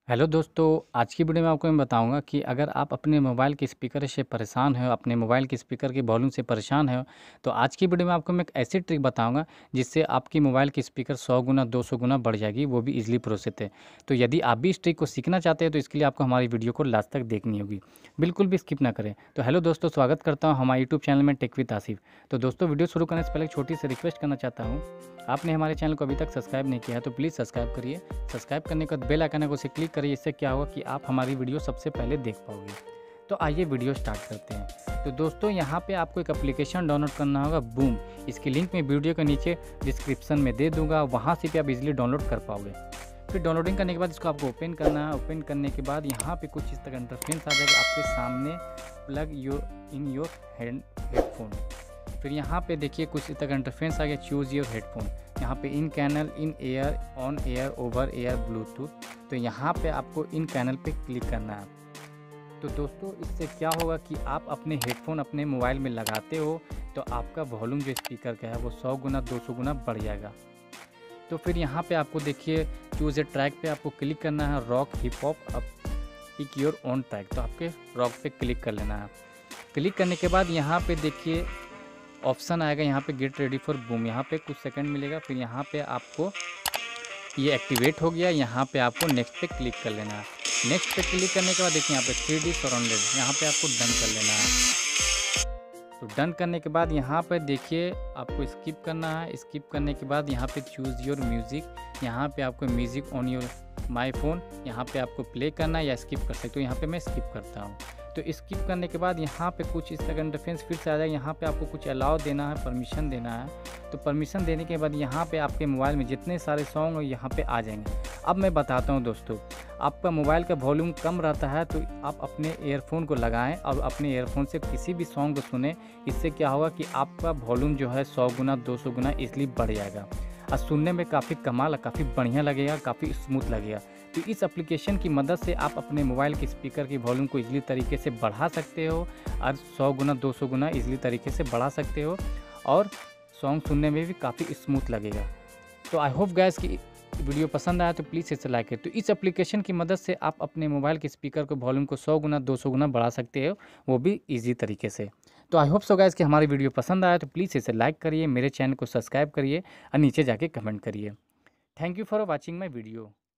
Hello दोस्तों, आज की वीडियो में आपको मैं बताऊंगा कि अगर आप अपने मोबाइल के स्पीकर से परेशान हो, अपने मोबाइल के स्पीकर के वॉल्यूम से परेशान हो, तो आज की वीडियो में आपको मैं एक ऐसी ट्रिक बताऊंगा जिससे आपकी मोबाइल की स्पीकर 100 गुना 200 गुना बढ़ जाएगी, वो भी इजीली प्रोसेस है। तो यदि आप भी इस ट्रिक को सीखना चाहते हैं तो इसके लिए आपको हमारी वीडियो को लास्ट तक देखनी होगी, बिल्कुल भी स्किप ना करें। तो हेलो दोस्तों, स्वागत करता हूँ हमारे यूट्यूब चैनल में टेक विद आसिफ। तो दोस्तों, वीडियो शुरू करने से पहले एक छोटी सी रिक्वेस्ट करना चाहता हूँ। आपने हमारे चैनल को अभी तक सब्सक्राइब नहीं किया है तो प्लीज़ सब्सक्राइब करिए। सब्सक्राइब करने के बाद बेल आइकन को उसे क्लिक करिए। इससे क्या होगा कि आप हमारी वीडियो सबसे पहले देख पाओगे। तो आइए वीडियो स्टार्ट करते हैं। तो दोस्तों, यहाँ पे आपको एक एप्लीकेशन डाउनलोड करना होगा, बूम। इसकी लिंक मैं वीडियो के नीचे डिस्क्रिप्शन में दे दूँगा, वहाँ से भी आप इजीली डाउनलोड कर पाओगे। फिर डाउनलोडिंग करने के बाद इसको आपको ओपन करना है। ओपन करने के बाद यहाँ पे कुछ इस तरह इंटरफेस आ जाएगा आपके सामने, प्लग योर हेडफोन। फिर यहाँ पे देखिए कुछ इस तरह इंटरफेस आ गया, चूज़ योर हेडफोन। यहाँ पे in canal, in ear, on ear, over ear, Bluetooth. तो यहाँ पे आपको इन कैनल पे क्लिक करना है। तो दोस्तों, इससे क्या होगा कि आप अपने हेडफोन अपने मोबाइल में लगाते हो तो आपका वॉल्यूम जो स्पीकर का है वो 100 गुना 200 गुना बढ़ जाएगा। तो फिर यहाँ पे आपको देखिए चूज़ ए ट्रैक पे आपको क्लिक करना है, रॉक, हिप हॉप, अब पिक योर ओन ट्रैक। तो आपके रॉक पे क्लिक कर लेना है। क्लिक करने के बाद यहाँ पे देखिए ऑप्शन आएगा, यहाँ पे गेट रेडी फॉर बूम। यहाँ पे कुछ सेकंड मिलेगा, फिर यहाँ पे आपको ये एक्टिवेट हो गया। यहाँ पे आपको नेक्स्ट पे क्लिक कर लेना है। नेक्स्ट पे क्लिक करने के बाद देखिए यहाँ पे 3D सराउंडेड, यहाँ पे आपको डन कर लेना है। तो डन करने के बाद यहाँ पर देखिए आपको स्किप करना है। स्किप करने के बाद यहाँ पे चूज़ योर म्यूज़िक, यहाँ पे आपको music on your my phone, यहाँ पे आपको प्ले करना है या स्किप कर सकते हो। यहाँ पे मैं स्किप करता हूँ। तो स्किप करने के बाद यहाँ पे कुछ इस तरह इंटरफेस फिर से आ जाएगा। यहाँ पे आपको कुछ अलाउ देना है, परमिशन देना है। तो परमिशन देने के बाद यहाँ पे आपके मोबाइल में जितने सारे सॉन्ग यहाँ पे आ जाएंगे। अब मैं बताता हूँ दोस्तों, आपका मोबाइल का वॉल्यूम कम रहता है तो आप अपने ईयरफोन को लगाएं और अपने ईयरफोन से किसी भी सॉन्ग को सुने। इससे क्या होगा कि आपका वॉल्यूम जो है 100 गुना 200 गुना इसलिए बढ़ जाएगा और सुनने में काफ़ी कमाल, काफ़ी बढ़िया लगेगा, काफ़ी स्मूथ लगेगा। तो इस एप्लीकेशन की मदद से आप अपने मोबाइल के स्पीकर की वॉल्यूम को इजीली तरीके से बढ़ा सकते हो और 100 गुना 200 गुना इजीली तरीके से बढ़ा सकते हो और सॉन्ग सुनने में भी काफ़ी स्मूथ लगेगा। तो आई होप गाइस कि वीडियो पसंद आया तो प्लीज़ इसे लाइक करें। तो इस एप्लीकेशन की मदद से आप अपने मोबाइल के स्पीकर के वॉल्यूम को 100 गुना 200 गुना बढ़ा सकते हो, वो भी ईजी तरीके से। तो आई होप सो गाइस कि हमारी वीडियो पसंद आया तो प्लीज़ इसे लाइक करिए, मेरे चैनल को सब्सक्राइब करिए और नीचे जाके कमेंट करिए। Thank you for watching my video.